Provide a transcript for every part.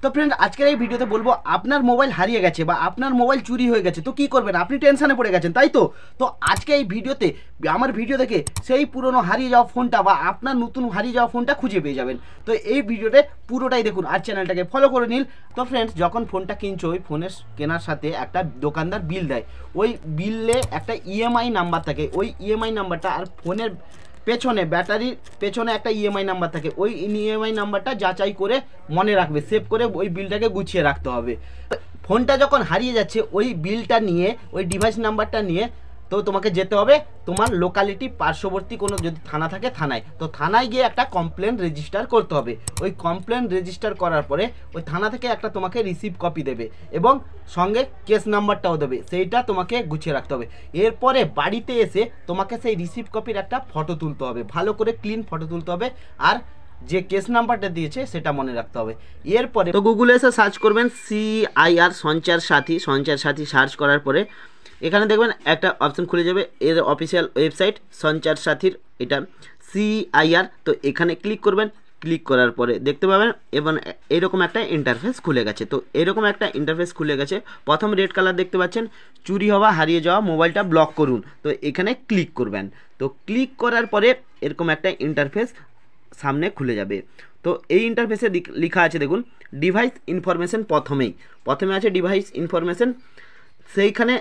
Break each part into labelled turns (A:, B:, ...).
A: তো ফ্রেন্ড আজকের এই ভিডিওতে বলবো আপনার মোবাইল হারিয়ে গেছে বা আপনার মোবাইল চুরি হয়ে গেছে, তো কি করবেন? আপনি টেনশনে পড়ে গেছেন, তাই তো? তো আজকে এই ভিডিওতে আমার ভিডিও দেখে সেই পুরনো হারিয়ে যাওয়া ফোনটা বা আপনার নতুন হারিয়ে যাওয়া ফোনটা খুঁজে পেয়ে যাবেন। তো এই ভিডিওতে পুরোটাই দেখুন আর চ্যানেলটাকে ফলো করে নিন। তো ফ্রেন্ডস, যখন ফোনটা কিনছো ওই ফোনের কেনার সাথে একটা দোকানদার বিল দেয়, ওই বিলে একটা ইএমআই নাম্বার থাকে, ওই ইএমআই নাম্বারটা আর ফোনের পেছনে ব্যাটারির পেছনে একটা ইএমআই নাম্বার থাকে, ওই ইএমআই নাম্বারটা যাচাই করে মনে রাখবে, সেভ করে ওই বিলটাকে গুছিয়ে রাখতে হবে। ফোনটা যখন হারিয়ে যাচ্ছে ওই বিলটা নিয়ে, ওই ডিভাইস নাম্বারটা নিয়ে তো তোমাকে যেতে হবে তোমার লোকালিটি পার্শ্ববর্তী কোনো যদি থানা থাকে থানায়, তো থানায় গিয়ে একটা কমপ্লেন রেজিস্টার করতে হবে। ওই কমপ্লেন রেজিস্টার করার পরে ওই থানা থেকে একটা তোমাকে রিসিভ কপি দেবে এবং সঙ্গে কেস নাম্বারটাও দেবে, সেইটা তোমাকে গুছিয়ে রাখতে হবে। এরপরে বাড়িতে এসে তোমাকে সেই রিসিভ কপির একটা ফটো তুলতে হবে, ভালো করে ক্লিন ফটো তুলতে হবে, আর যে কেস নাম্বারটা দিয়েছে সেটা মনে রাখতে হবে। এরপরে তো গুগলে এসে সার্চ করবেন CIR সঞ্চার সাথী সার্চ করার পরে এখানে দেখবেন একটা অপশন খুলে যাবে, এর অফিসিয়াল ওয়েবসাইট সঞ্চার সাথীর, এটা CIR। তো এখানে ক্লিক করবেন, ক্লিক করার পরে দেখতে পাবেন এবং এরকম একটা ইন্টারফেস খুলে গেছে। তো এরকম একটা ইন্টারফেস খুলে গেছে, প্রথম রেড কালার দেখতে পাচ্ছেন, চুরি হওয়া হারিয়ে যাওয়া মোবাইলটা ব্লক করুন। তো এখানে ক্লিক করবেন। তো ক্লিক করার পরে এরকম একটা ইন্টারফেস সামনে খুলে যাবে। তো এই ইন্টারফেসে লেখা আছে দেখুন ডিভাইস ইনফরমেশন, প্রথমে আছে ডিভাইস ইনফরমেশন। সেইখানে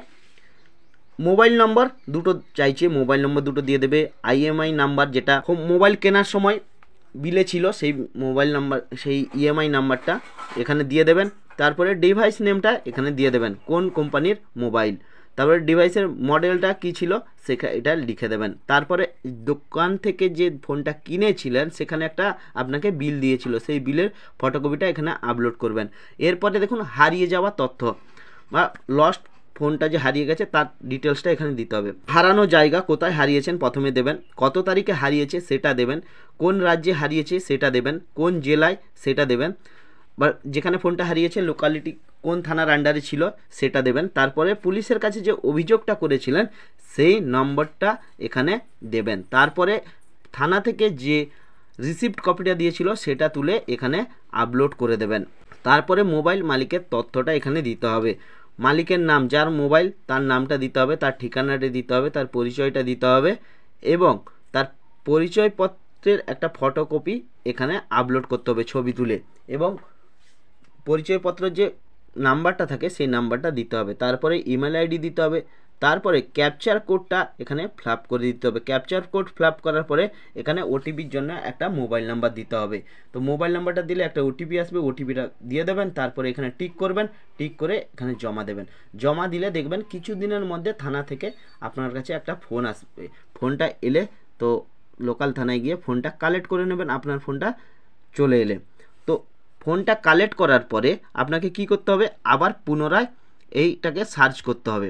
A: মোবাইল নম্বর দুটো চাইছে, মোবাইল নম্বর দুটো দিয়ে দেবে, IMI নাম্বার যেটা মোবাইল কেনার সময় বিলে ছিল সেই মোবাইল নাম্বার, সেই EMI নাম্বারটা এখানে দিয়ে দেবেন। তারপরে ডিভাইস নেমটা এখানে দিয়ে দেবেন, কোন কোম্পানির মোবাইল, তারপরে ডিভাইসের মডেলটা কি ছিল সেটা এটা লিখে দেবেন। তারপরে দোকান থেকে যে ফোনটা কিনেছিলেন সেখানে একটা আপনাকে বিল দিয়েছিল, সেই বিলের ফটোকপিটা এখানে আপলোড করবেন। এরপরে দেখুন হারিয়ে যাওয়া তথ্য বা লস্ট, ফোনটা যে হারিয়ে গেছে তার ডিটেলসটা এখানে দিতে হবে। হারানো জায়গা, কোথায় হারিয়েছেন প্রথমে দেবেন, কত তারিখে হারিয়েছে সেটা দেবেন, কোন রাজ্যে হারিয়েছে সেটা দেবেন, কোন জেলায় সেটা দেবেন, বা যেখানে ফোনটা হারিয়েছে লোকালিটি কোন থানার আন্ডারে ছিল সেটা দেবেন। তারপরে পুলিশের কাছে যে অভিযোগটা করেছিলেন সেই নম্বরটা এখানে দেবেন। তারপরে থানা থেকে যে রিসিপ্ট কপিটা দিয়েছিল সেটা তুলে এখানে আপলোড করে দেবেন। তারপরে মোবাইল মালিকের তথ্যটা এখানে দিতে হবে, মালিকের নাম, যার মোবাইল তার নামটা দিতে হবে, তার ঠিকানাটা দিতে হবে, তার পরিচয়টা দিতে হবে এবং তার পরিচয়পত্রের একটা ফটোকপি এখানে আপলোড করতে হবে ছবি তুলে, এবং পরিচয়পত্রের যে নাম্বারটা থাকে সেই নাম্বারটা দিতে হবে। তারপরে ইমেল ID দিতে হবে, তারপরে ক্যাপচার কোডটা এখানে ফ্ল্যাপ করে দিতে হবে। ক্যাপচার কোড ফ্ল্যাপ করার পরে এখানে OTPর জন্য একটা মোবাইল নাম্বার দিতে হবে। তো মোবাইল নাম্বারটা দিলে একটা OTP আসবে, OTPটা দিয়ে দেবেন। তারপরে এখানে টিক করবেন, টিক করে এখানে জমা দেবেন। জমা দিলে দেখবেন কিছু দিনের মধ্যে থানা থেকে আপনার কাছে একটা ফোন আসবে। ফোনটা এলে তো লোকাল থানায় গিয়ে ফোনটা কালেক্ট করে নেবেন, আপনার ফোনটা চলে এলে। তো ফোনটা কালেক্ট করার পরে আপনাকে কি করতে হবে, আবার পুনরায় এইটাকে সার্চ করতে হবে।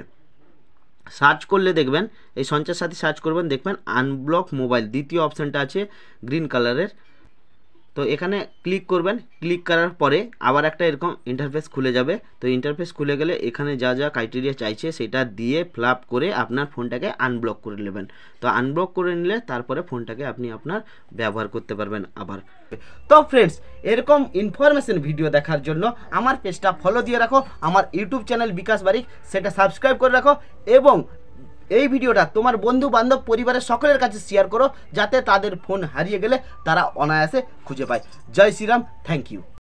A: সার্চ করলে দেখবেন এই সঞ্চার সাথী সার্চ করবেন, দেখবেন আনব্লক মোবাইল দ্বিতীয় অপশানটা আছে গ্রিন কালারের। তো এখানে ক্লিক করবেন, ক্লিক করার পরে আবার একটা এরকম ইন্টারফেস খুলে যাবে। তো ইন্টারফেস খুলে গেলে এখানে যা যা ক্রাইটেরিয়া চাইছে সেটা দিয়ে ফিল করে আপনার ফোনটাকে আনব্লক করে নেবেন। তো আনব্লক করে নিলে তারপরে ফোনটাকে আপনি আপনার ব্যবহার করতে পারবেন আবার। তো ফ্রেন্ডস, এরকম ইনফরমেশন ভিডিও দেখার জন্য আমার পেজটা ফলো দিয়ে রাখো, আমার ইউটিউব চ্যানেল বিকাশ বারিক সেটা সাবস্ক্রাইব করে রাখো, এবং এই ভিডিওটা তোমার বন্ধু বান্ধব পরিবারের সকলের কাছে শেয়ার করো, যাতে তাদের ফোন হারিয়ে গেলে তারা অনায়াসে খুঁজে পায়। জয় শ্রীরাম, থ্যাংক ইউ।